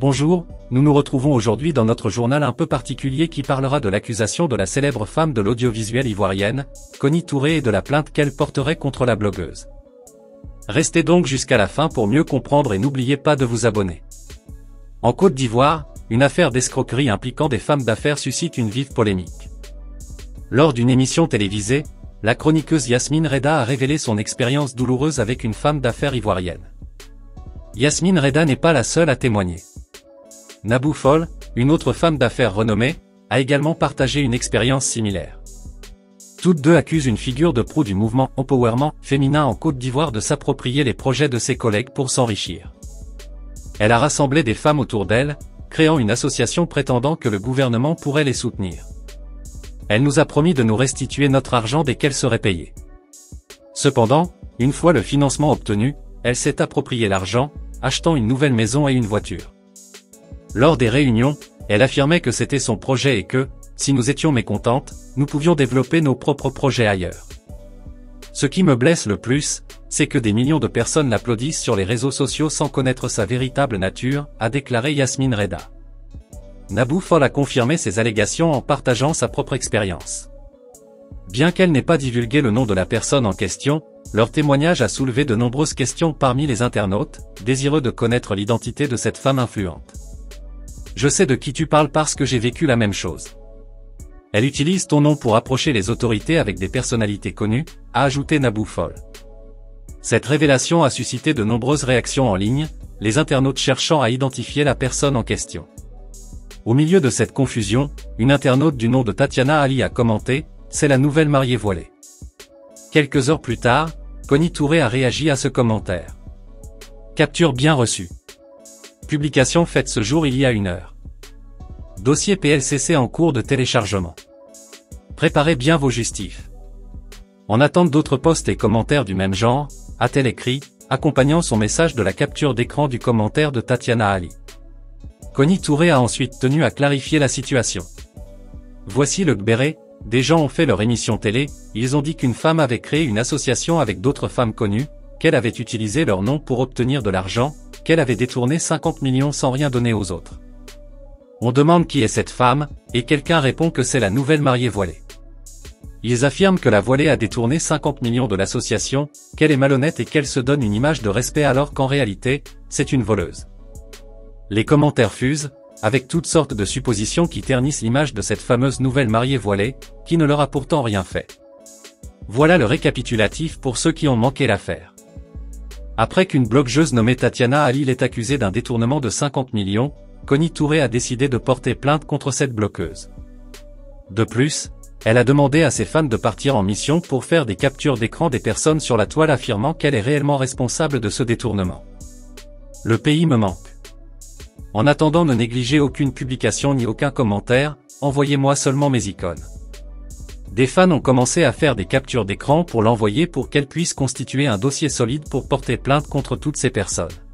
Bonjour, nous nous retrouvons aujourd'hui dans notre journal un peu particulier qui parlera de l'accusation de la célèbre femme de l'audiovisuel ivoirienne, Connie Touré, et de la plainte qu'elle porterait contre la blogueuse. Restez donc jusqu'à la fin pour mieux comprendre et n'oubliez pas de vous abonner. En Côte d'Ivoire, une affaire d'escroquerie impliquant des femmes d'affaires suscite une vive polémique. Lors d'une émission télévisée, la chroniqueuse Yasmine Reda a révélé son expérience douloureuse avec une femme d'affaires ivoirienne. Yasmine Reda n'est pas la seule à témoigner. Nabou Fall, une autre femme d'affaires renommée, a également partagé une expérience similaire. Toutes deux accusent une figure de proue du mouvement empowerment féminin en Côte d'Ivoire de s'approprier les projets de ses collègues pour s'enrichir. Elle a rassemblé des femmes autour d'elle, créant une association prétendant que le gouvernement pourrait les soutenir. Elle nous a promis de nous restituer notre argent dès qu'elle serait payée. Cependant, une fois le financement obtenu, elle s'est approprié l'argent, achetant une nouvelle maison et une voiture. Lors des réunions, elle affirmait que c'était son projet et que, si nous étions mécontentes, nous pouvions développer nos propres projets ailleurs. Ce qui me blesse le plus, c'est que des millions de personnes l'applaudissent sur les réseaux sociaux sans connaître sa véritable nature, a déclaré Yasmine Reda. Nabou Fall a confirmé ces allégations en partageant sa propre expérience. Bien qu'elle n'ait pas divulgué le nom de la personne en question, leur témoignage a soulevé de nombreuses questions parmi les internautes, désireux de connaître l'identité de cette femme influente. Je sais de qui tu parles parce que j'ai vécu la même chose. Elle utilise ton nom pour approcher les autorités avec des personnalités connues, a ajouté Nabou Fall. Cette révélation a suscité de nombreuses réactions en ligne, les internautes cherchant à identifier la personne en question. Au milieu de cette confusion, une internaute du nom de Tatiana Ali a commenté « C'est la nouvelle mariée voilée ». Quelques heures plus tard, Connie Touré a réagi à ce commentaire. Capture bien reçue. Publication faite ce jour il y a 1 heure. Dossier PLCC en cours de téléchargement. Préparez bien vos justifs. En attente d'autres posts et commentaires du même genre, a-t-elle écrit, accompagnant son message de la capture d'écran du commentaire de Tatiana Ali. Connie Touré a ensuite tenu à clarifier la situation. Voici le gbéré, des gens ont fait leur émission télé, ils ont dit qu'une femme avait créé une association avec d'autres femmes connues, qu'elle avait utilisé leur nom pour obtenir de l'argent, qu'elle avait détourné 50 millions sans rien donner aux autres. On demande qui est cette femme, et quelqu'un répond que c'est la nouvelle mariée voilée. Ils affirment que la voilée a détourné 50 millions de l'association, qu'elle est malhonnête et qu'elle se donne une image de respect alors qu'en réalité, c'est une voleuse. Les commentaires fusent, avec toutes sortes de suppositions qui ternissent l'image de cette fameuse nouvelle mariée voilée, qui ne leur a pourtant rien fait. Voilà le récapitulatif pour ceux qui ont manqué l'affaire. Après qu'une blogueuse nommée Tatiana Ali l'ait accusée d'un détournement de 50 millions, Connie Touré a décidé de porter plainte contre cette blogueuse. De plus, elle a demandé à ses fans de partir en mission pour faire des captures d'écran des personnes sur la toile affirmant qu'elle est réellement responsable de ce détournement. Le pays me manque. En attendant, ne négligez aucune publication ni aucun commentaire, envoyez-moi seulement mes icônes. Des fans ont commencé à faire des captures d'écran pour l'envoyer pour qu'elle puisse constituer un dossier solide pour porter plainte contre toutes ces personnes.